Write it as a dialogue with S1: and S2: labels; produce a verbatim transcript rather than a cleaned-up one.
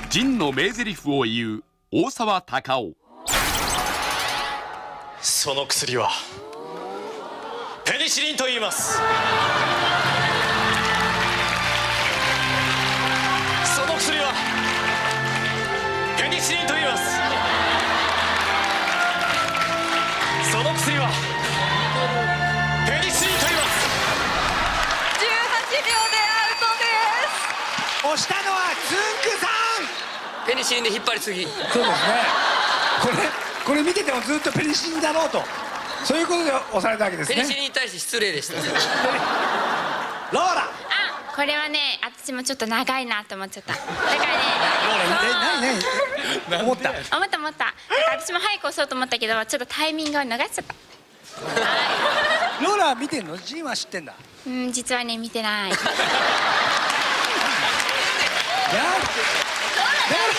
S1: ジンの名台詞を言う大沢たかお。
S2: その薬はペニシリンと言います。その薬はペニシリンと言います。その薬はペニシリンと言います。
S3: じゅうはちびょうでアウトです。
S4: 押したのはつんくさん。
S5: ペニシリンで引っ張りすぎ。
S4: そうですね。これこれ見ててもずっとペニシリンだろうと、そういうことで押されたわけですね。
S5: ペニシリンに対して失礼でした。
S4: ローラ。
S6: あ、これはね、私もちょっと長いなと思っちゃった。だからね、
S4: え、なになに思った
S6: 思った思った。だから私も早く押そうと思ったけど、ちょっとタイミングを逃しちゃった。
S4: ローラ見てんの？ジンは知ってんだ。
S6: うん、実はね、見てない。
S4: だから